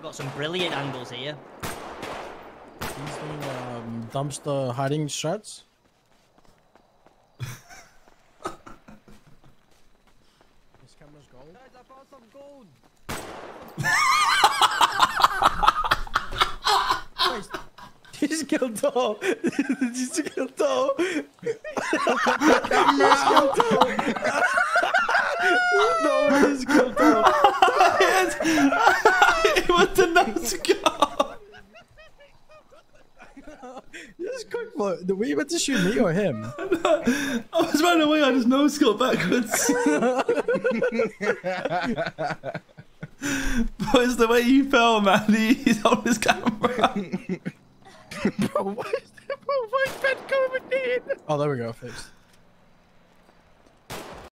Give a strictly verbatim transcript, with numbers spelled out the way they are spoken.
got some brilliant angles here. He's doing um, dumpster hiding strats. This camera's gold. Guys, I found some gold. He's killed Tom. He's killed Tom. No, he's killed Tom. It was the nose go. Just quick look. Were you meant to shoot me or him? I was running away. I just nose go backwards. But it's the way you fell, man. He's on his camera. Bro, why is that? Bro, why is Ben coming in? Oh, there we go. Fixed.